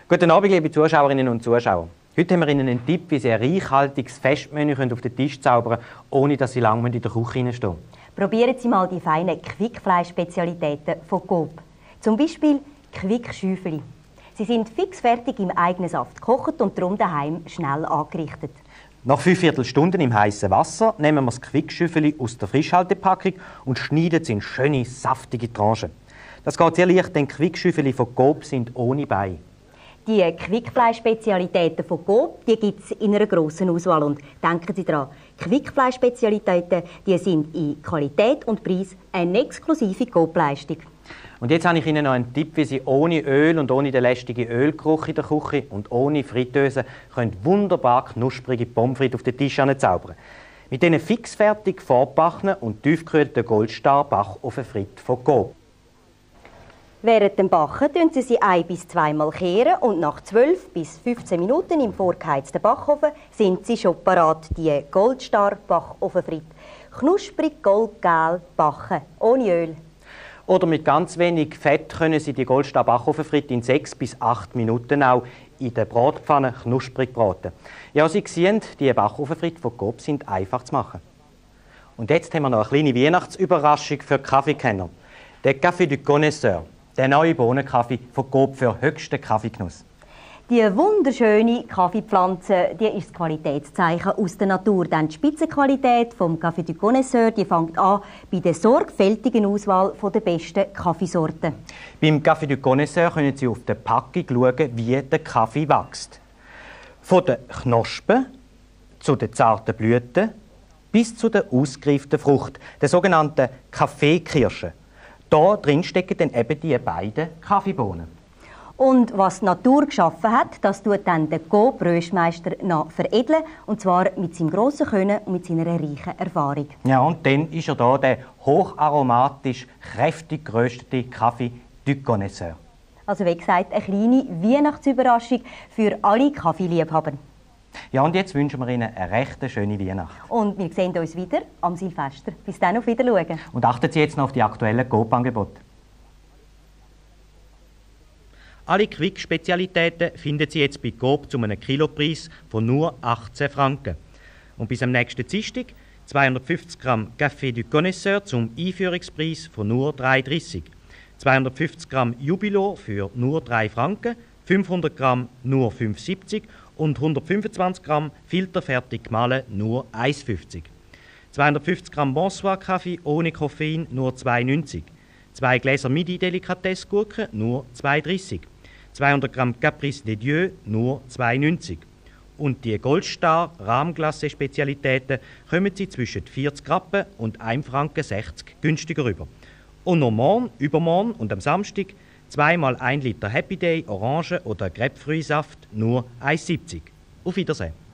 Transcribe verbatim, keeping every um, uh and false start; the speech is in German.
Guten Abend, liebe Zuschauerinnen und Zuschauer. Heute haben wir Ihnen einen Tipp, wie Sie ein reichhaltiges Festmenü auf den Tisch zaubern können, ohne dass Sie lange in der Küche stehen. Probieren Sie mal die feinen Quickfleisch-Spezialitäten von Coop. Zum Beispiel Quick-Schüfeli. Sie sind fixfertig im eigenen Saft gekocht und darum daheim schnell angerichtet. Nach fünf Viertelstunden im heißen Wasser nehmen wir das Quick-Schüfeli aus der Frischhaltepackung und schneiden es in schöne, saftige Tranchen. Das geht sehr leicht, denn Quick-Schüfeli von Coop sind ohne Bein. Die Quickfleisch-Spezialitäten von Coop gibt es in einer grossen Auswahl. Und denken Sie daran, Quickfleisch-Spezialitäten die sind in Qualität und Preis eine exklusive Coop-Leistung. Und jetzt habe ich Ihnen noch einen Tipp, wie Sie ohne Öl und ohne den lästigen Ölgeruch in der Küche und ohne Fritteuse können wunderbar knusprige Pommes frites auf den Tisch zaubern. Mit diesen fixfertig vorgebackenen und tiefgekühlten Goldstar-Backofen-Fritten von Coop. Während dem Backen kehren Sie sie ein- bis zweimal kehren und nach zwölf bis fünfzehn Minuten im vorgeheizten Backofen sind sie schon parat, die Goldstar-Backofen-Fritten. Knusprig goldgel backen, ohne Öl. Oder mit ganz wenig Fett können Sie die Goldstar Backofen-Fritten in sechs bis acht Minuten auch in der Bratpfanne knusprig braten. Ja, Sie sehen, die Backofen-Fritten von Coop sind einfach zu machen. Und jetzt haben wir noch eine kleine Weihnachtsüberraschung für Kaffeekenner. Der Café du Connoisseur, der neue Bohnenkaffee von Coop für höchsten Kaffeegenuss. Die wunderschöne Kaffeepflanze, die ist das Qualitätszeichen aus der Natur. Denn die Spitzenqualität vom Café du Connoisseur, die fängt an bei der sorgfältigen Auswahl der besten Kaffeesorten. Beim Café du Connoisseur können Sie auf der Packung schauen, wie der Kaffee wächst. Von den Knospen zu den zarten Blüten bis zu der ausgereiften Frucht, der sogenannten Kaffeekirsche. Da drin stecken dann eben die beiden Kaffeebohnen. Und was die Natur geschaffen hat, das tut dann der Coop-Röstmeister noch veredeln. Und zwar mit seinem grossen Können und mit seiner reichen Erfahrung. Ja, und dann ist er da der hocharomatisch, kräftig geröstete Kaffee du Connoisseur. Also wie gesagt, eine kleine Weihnachtsüberraschung für alle Kaffeeliebhaber. Ja, und jetzt wünschen wir Ihnen eine recht schöne Weihnacht. Und wir sehen uns wieder am Silvester. Bis dann, auf Wiedersehen. Und achten Sie jetzt noch auf die aktuellen Coop-Angebote. Alle Quick-Spezialitäten finden Sie jetzt bei Coop zu einem Kilopreis von nur achtzehn Franken. Und bis am nächsten Dienstag zweihundertfünfzig Gramm Café du Connoisseur zum Einführungspreis von nur drei dreissig. zweihundertfünfzig Gramm Jubilo für nur drei Franken, fünfhundert Gramm nur fünf siebzig und hundertfünfundzwanzig Gramm filterfertig gemahlen nur eins fünfzig. zweihundertfünfzig Gramm Bonsoir Kaffee ohne Koffein nur zwei neunzig. Zwei Gläser Midi-Delikatesse-Gurken nur zwei dreissig. zweihundert Gramm Caprice des Dieux nur zwei neunzig. Und die Goldstar Rahmglasse-Spezialitäten kommen Sie zwischen vierzig Rappen und ein Franken sechzig günstiger rüber. Und noch morgen, übermorgen und am Samstag zweimal ein Liter Happy Day Orange- oder Grapefruitsaft nur eins siebzig. Auf Wiedersehen.